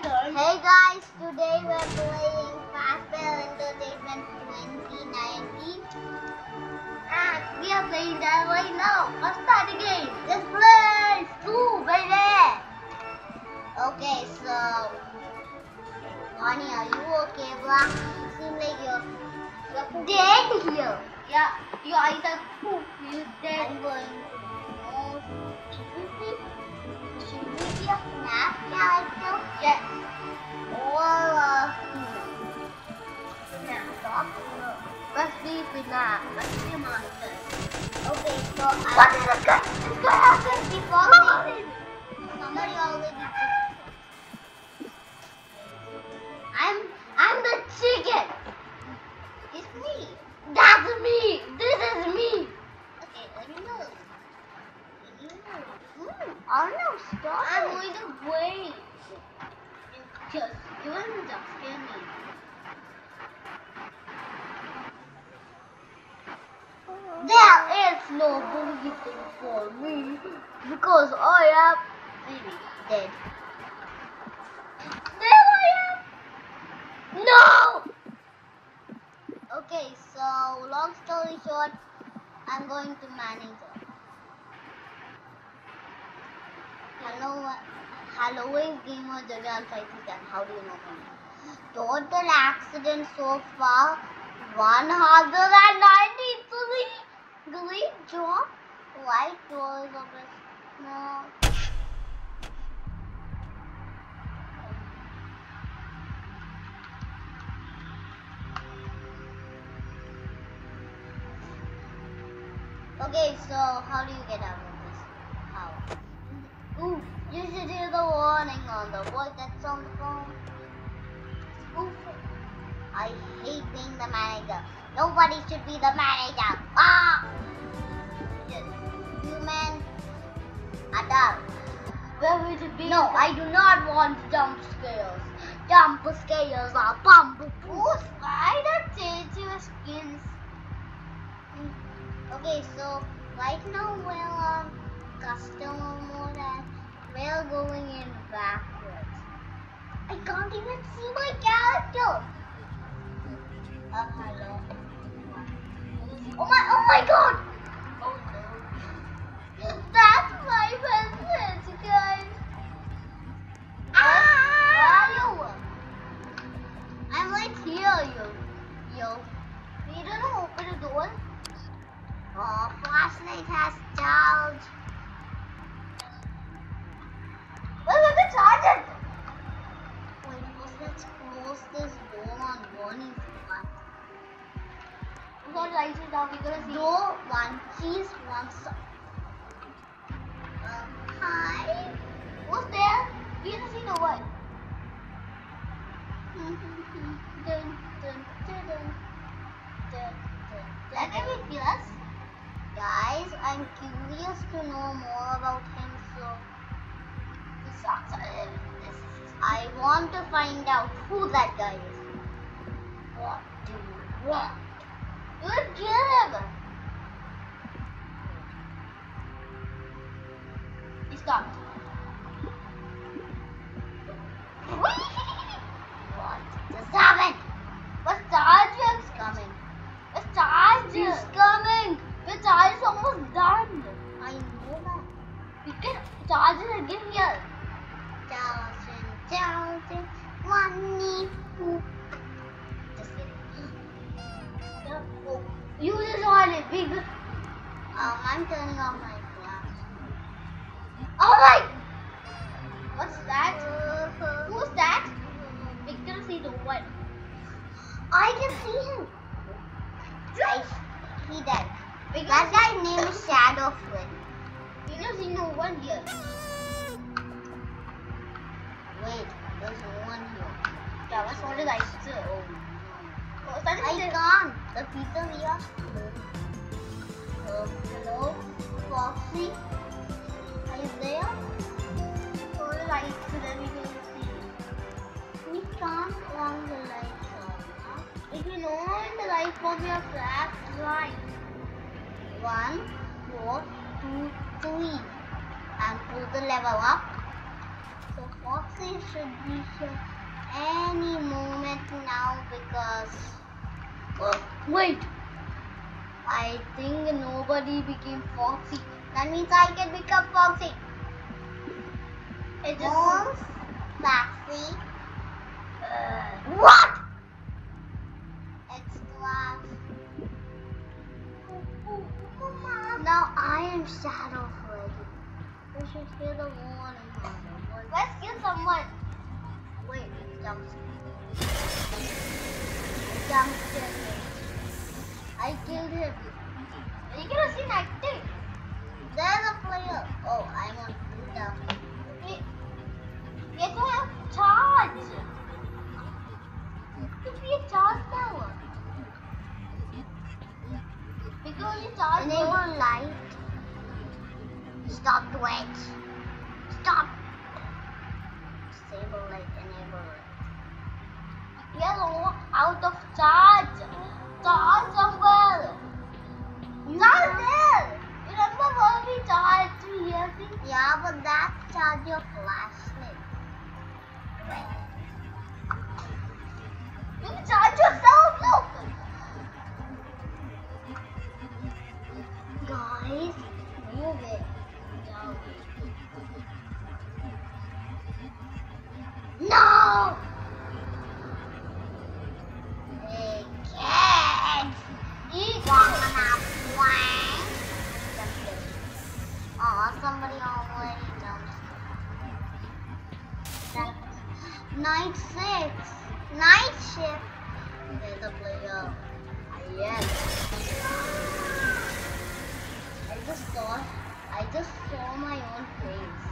Hey guys, today we're playing Fazbear Entertainment 2019 and we are playing that right now. Let's start the game. Let's play! Two, baby! Okay, so Bonnie, are you okay, bro? Seems like you're dead here. Yeah, you either poop, you dead. I'm going to should we be a FNAF character? Yes. Or Let's be FNAF. Let's be a monster. okay, so What is this guy? This guy has it. before me, somebody already took. I'm the chicken. It's me. That's me. This is me. Okay, let me move. Oh no, stop. I'm going to wait. Just, you want to jump scare me. There is no bulletin for me because I am Maybe. dead. There I am. No. Okay, so long story short, I'm going to manage it. Hello, gamer Jagan 5 how do you know me? Total accident so far 193. Great job. White doors of a small. Okay, so how do you get out of this? How? Ooh, you should hear the warning on the voice that's on the phone. Ooh, I hate being the manager. Nobody should be the manager. Ah! Yes. Human adult. Where would it be? No, I do not want jump scares. Jump scares are bumblebee. Why not change your skins? Okay, so right now we're on customer mode and we're going in backwards. I can't even see my character. Hello. Oh my god! Oh no. That's my message, guys. Where are you? I'm right here, yo. You don't open the door. Oh, flashlight has charged. Where will the charger? Wait, let's close this door on warning front. What lights it down? We're gonna see. Door one, cheese one. Hi. Who's there? We can see no one. Dun, dun, dun, dun. That may be us. Guys, I'm curious to know more about him, so This sucks. I want to find out who that guy is. What do you want? Good job. He stopped. What just happened? What's charger? He's coming. What's charger? He's coming. The charge is almost done. I know that. We can charge it again here. Charging, money. Just kidding. Oh, use this on it, big. I'm turning off my flash. Oh my! What's that? Who's that? We can see the one. I can see him. He dead. We can That guy's name is Shadow Flynn. We can see no one here. Wait, there's no one here. Yeah, what's all the lights? Oh, that is I it. can't. The people here. Hello, Foxy. Are you there? All the lights, so then we can see. We can't on the lights on. Huh? If you know in the light from your flashlight. 1, 4, 2, 3. And pull the lever up. So Foxy should be here any moment now because Wait. I think nobody became Foxy. That means I can become Foxy. It Moms, Foxy. What? It's glass. Now I am Shadow Freddy. We should hear the warning on the voice. Let's kill someone. Wait, jump scare. I killed him. You cannot see acting. There's a player. Oh, I'm on Buddha. You have to have charge. You be a charge power. Because you charge Enable light. Stop Twitch. Stop. Disable light. Enable light. You are out of charge. Charge somewhere. Not there. Remember when we charged here? Yeah, but that charge your flashlight. You can charge yourself, look. Guys, move it. No! Hey, kids! Eat Wanna play? Oh, somebody already jumped. Night 6. Night shift. There's a player. Yes. I just saw my own face.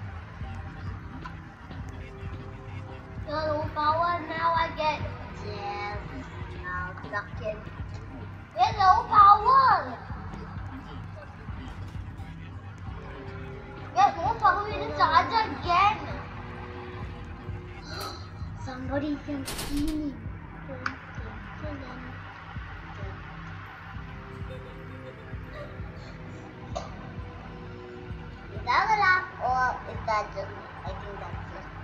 low power now I get. Yes. Now duck in. We're low power. We're low power. We need to charge again. Somebody can see me. Is that a laugh or is that just? I think that's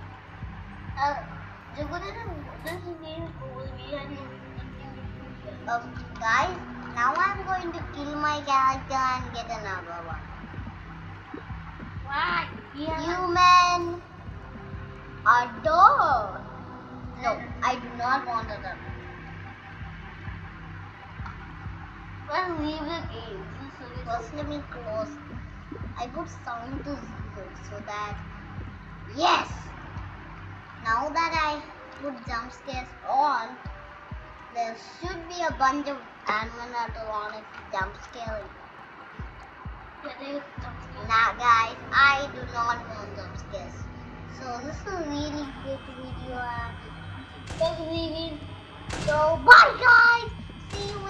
just. Guys, now I'm going to kill my character and get another one. Why? Human. A dog. No, I do not want a dog. Well, leave the game. First, let me close. I put sound to 0 so that. Yes! Now that I put jump scares on, there should be a bunch of animatronic jump scaring. Now, guys, I do not want jump scares. So, this is a really quick video. So, bye, guys! See you